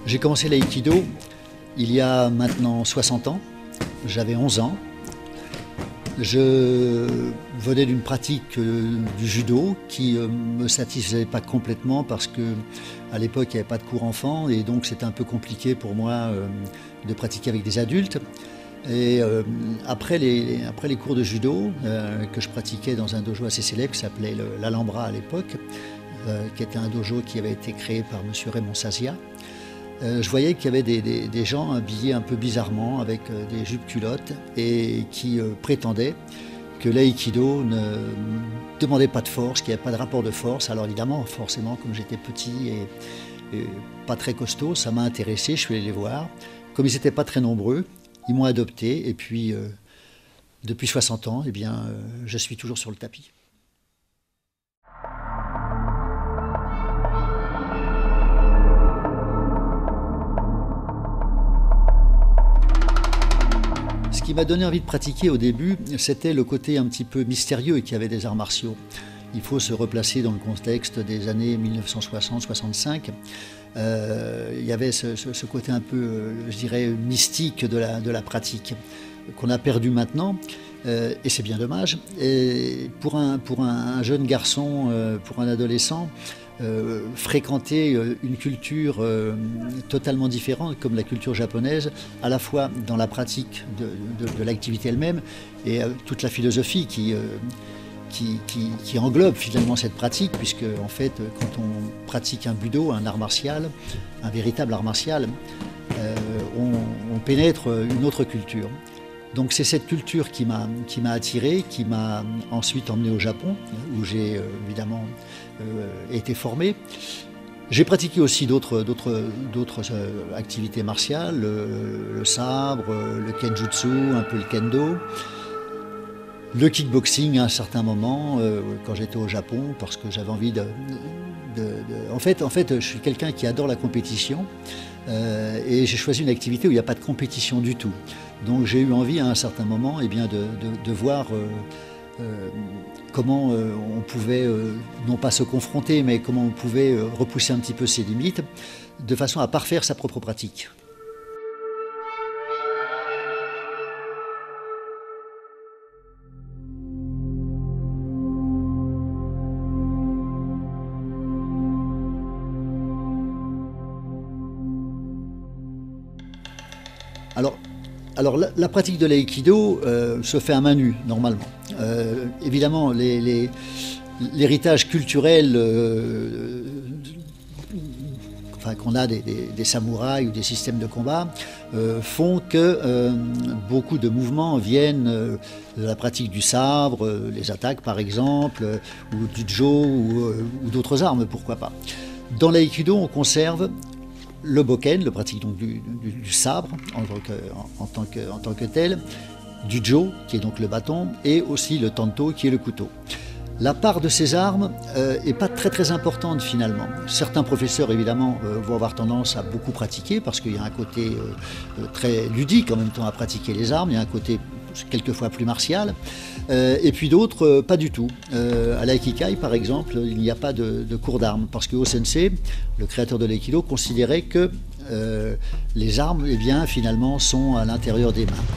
J'ai commencé l'aïkido il y a maintenant 60 ans, j'avais 11 ans. Je venais d'une pratique du judo qui ne me satisfaisait pas complètement parce qu'à l'époque il n'y avait pas de cours enfants et donc c'était un peu compliqué pour moi de pratiquer avec des adultes. Et après les cours de judo que je pratiquais dans un dojo assez célèbre qui s'appelait l'Alhambra à l'époque, qui était un dojo qui avait été créé par M. Raymond Sazia, je voyais qu'il y avait des gens habillés un peu bizarrement avec des jupes culottes et qui prétendaient que l'aïkido ne demandait pas de force, qu'il n'y avait pas de rapport de force. Alors évidemment, forcément, comme j'étais petit et pas très costaud, ça m'a intéressé, je suis allé les voir. Comme ils n'étaient pas très nombreux, ils m'ont adopté et puis depuis 60 ans, eh bien, je suis toujours sur le tapis. Ce qui m'a donné envie de pratiquer au début, c'était le côté un petit peu mystérieux qu'il y avait des arts martiaux. Il faut se replacer dans le contexte des années 1960-65. Il y avait ce côté un peu, je dirais, mystique de la pratique qu'on a perdu maintenant, et c'est bien dommage. Et pour un jeune garçon, pour un adolescent, fréquenter une culture totalement différente comme la culture japonaise, à la fois dans la pratique de l'activité elle-même et toute la philosophie qui englobe finalement cette pratique, puisque en fait quand on pratique un budo, un art martial, un véritable art martial, on pénètre une autre culture. Donc c'est cette culture qui m'a attiré, qui m'a ensuite emmené au Japon, où j'ai évidemment été formé. J'ai pratiqué aussi d'autres activités martiales, le sabre, le kenjutsu, un peu le kendo, le kickboxing à un certain moment, quand j'étais au Japon, parce que j'avais envie En fait, je suis quelqu'un qui adore la compétition, et j'ai choisi une activité où il n'y a pas de compétition du tout. Donc j'ai eu envie à un certain moment de voir comment on pouvait, non pas se confronter, mais comment on pouvait repousser un petit peu ses limites, de façon à parfaire sa propre pratique. Alors la pratique de l'aïkido se fait à main nue, normalement. Évidemment, l'héritage culturel qu'on a des samouraïs ou des systèmes de combat font que beaucoup de mouvements viennent de la pratique du sabre, les attaques par exemple, ou du jo ou d'autres armes, pourquoi pas. Dans l'aïkido, on conserve le bokken, le pratique donc du sabre en tant que tel, du jo, qui est donc le bâton, et aussi le tanto, qui est le couteau. La part de ces armes n'est pas très importante finalement. Certains professeurs évidemment vont avoir tendance à beaucoup pratiquer parce qu'il y a un côté très ludique en même temps à pratiquer les armes, il y a un côté quelquefois plus martial, et puis d'autres pas du tout. À l'Aikikai par exemple, il n'y a pas de cours d'armes parce que O-sensei, le créateur de l'aïkido, considérait que les armes eh bien, finalement sont à l'intérieur des mains.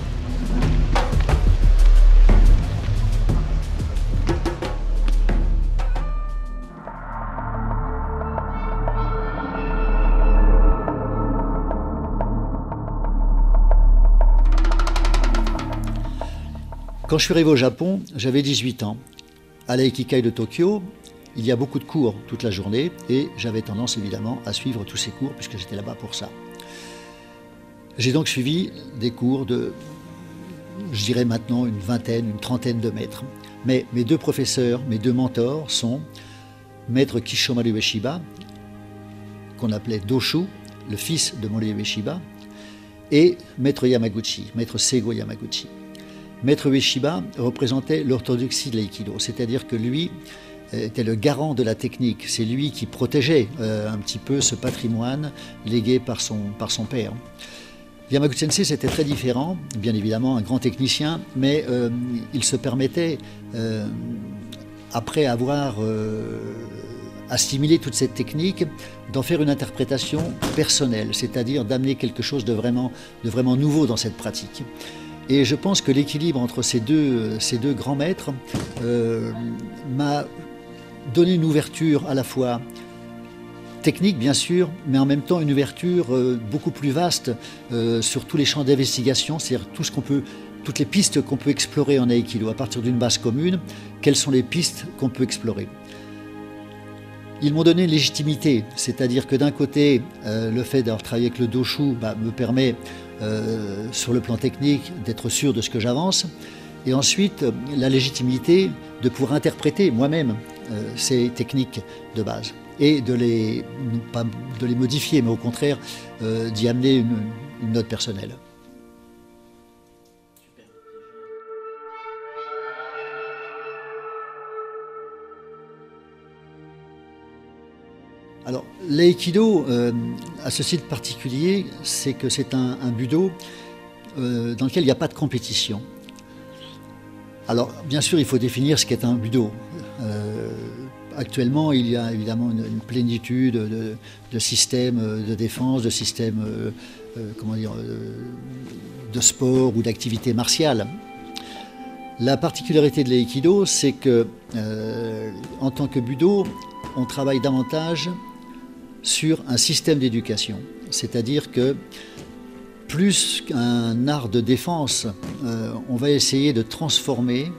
Quand je suis arrivé au Japon, j'avais 18 ans. À l'Aikikai de Tokyo, il y a beaucoup de cours toute la journée et j'avais tendance évidemment à suivre tous ces cours puisque j'étais là-bas pour ça. J'ai donc suivi des cours de, je dirais maintenant, une vingtaine, une trentaine de maîtres. Mais mes deux professeurs, mes deux mentors sont maître Kishomaru Ueshiba, qu'on appelait Doshu, le fils de Morihei Ueshiba, et maître Yamaguchi, maître Seigo Yamaguchi. Maître Ueshiba représentait l'orthodoxie de l'aïkido, c'est-à-dire que lui était le garant de la technique, c'est lui qui protégeait un petit peu ce patrimoine légué par son père. Yamaguchi Sensei, c'était très différent, bien évidemment un grand technicien, mais il se permettait, après avoir assimiler toute cette technique, d'en faire une interprétation personnelle, c'est-à-dire d'amener quelque chose de vraiment nouveau dans cette pratique. Et je pense que l'équilibre entre ces deux grands maîtres m'a donné une ouverture à la fois technique, bien sûr, mais en même temps une ouverture beaucoup plus vaste sur tous les champs d'investigation, c'est-à-dire toutes les pistes qu'on peut explorer en aïkido. À partir d'une base commune, quelles sont les pistes qu'on peut explorer? Ils m'ont donné une légitimité, c'est-à-dire que d'un côté, le fait d'avoir travaillé avec le Doshu me permet, sur le plan technique, d'être sûr de ce que j'avance, et ensuite la légitimité de pouvoir interpréter moi-même ces techniques de base, et pas de les modifier, mais au contraire d'y amener une note personnelle. Alors, l'aïkido a ceci de particulier, c'est que c'est un budo dans lequel il n'y a pas de compétition. Alors, bien sûr, il faut définir ce qu'est un budo. Actuellement, il y a évidemment une plénitude de systèmes de défense, de systèmes de sport ou d'activités martiales. La particularité de l'aïkido, c'est que, en tant que budo, on travaille davantage sur un système d'éducation. C'est-à-dire que plus qu'un art de défense, on va essayer de transformer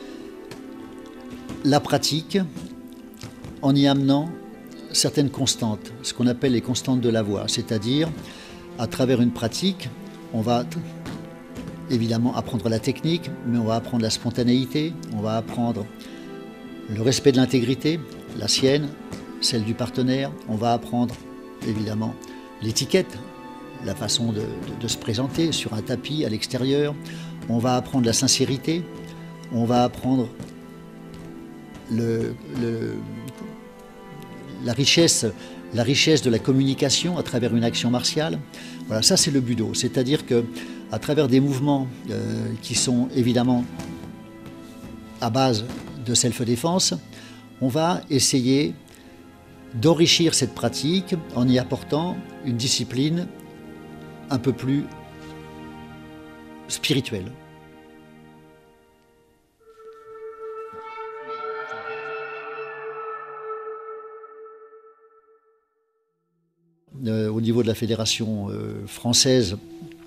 la pratique en y amenant certaines constantes, ce qu'on appelle les constantes de la voie. C'est-à-dire, à travers une pratique, on va évidemment apprendre la technique, mais on va apprendre la spontanéité, on va apprendre le respect de l'intégrité, la sienne, celle du partenaire. On va apprendre évidemment l'étiquette, la façon de se présenter sur un tapis, à l'extérieur. On va apprendre la sincérité, on va apprendre la richesse de la communication à travers une action martiale. Voilà, ça c'est le budo, c'est-à-dire que à travers des mouvements qui sont évidemment à base de self-défense, on va essayer d'enrichir cette pratique en y apportant une discipline un peu plus spirituelle. Au niveau de la fédération française,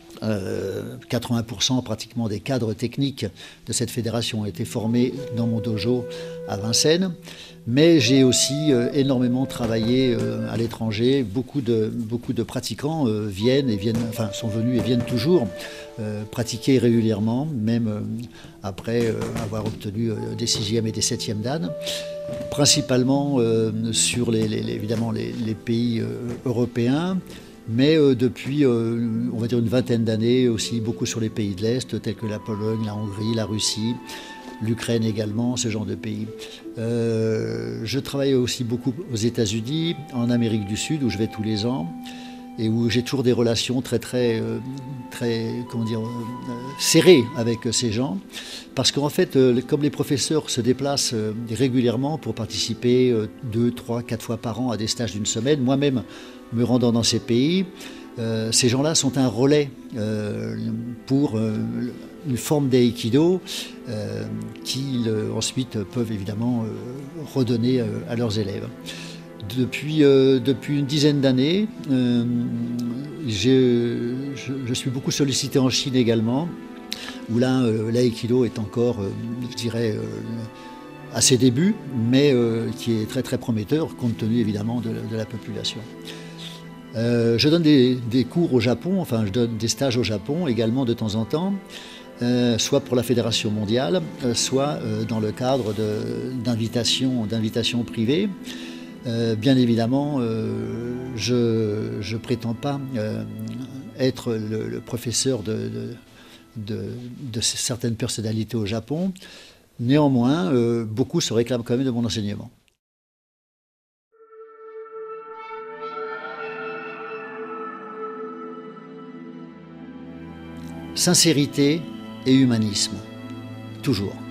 80% pratiquement des cadres techniques de cette fédération ont été formés dans mon dojo à Vincennes. Mais j'ai aussi énormément travaillé à l'étranger. Beaucoup de pratiquants sont venus et viennent toujours pratiquer régulièrement, même après avoir obtenu des 6e et des 7e dan. Principalement sur évidemment les pays européens, mais depuis, on va dire, une vingtaine d'années aussi, beaucoup sur les pays de l'Est, tels que la Pologne, la Hongrie, la Russie, l'Ukraine également, ce genre de pays. Je travaille aussi beaucoup aux États-Unis, en Amérique du Sud, où je vais tous les ans, et où j'ai toujours des relations très serrées avec ces gens. Parce qu'en fait, comme les professeurs se déplacent régulièrement pour participer 2, 3, 4 fois par an à des stages d'une semaine, moi-même me rendant dans ces pays, ces gens-là sont un relais pour une forme d'aïkido qu'ils ensuite peuvent évidemment redonner à leurs élèves. Depuis une dizaine d'années, je suis beaucoup sollicité en Chine également, où là, l'aïkido est encore, je dirais, à ses débuts, mais qui est très prometteur, compte tenu évidemment de la population. Je donne des cours au Japon, enfin je donne des stages au Japon également de temps en temps, soit pour la Fédération mondiale, soit dans le cadre d'invitations privées. Bien évidemment, je prétends pas être le professeur de certaines personnalités au Japon. Néanmoins, beaucoup se réclament quand même de mon enseignement. Sincérité et humanisme, toujours.